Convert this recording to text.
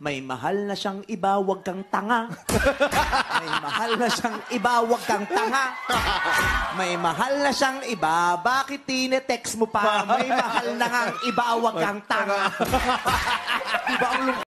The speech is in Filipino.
May mahal na siyang iba, wag kang tanga. May mahal na siyang iba, wag kang tanga. May mahal na siyang iba, bakit tinetext mo pa? May mahal na ngang iba, wag kang tanga. Diba ang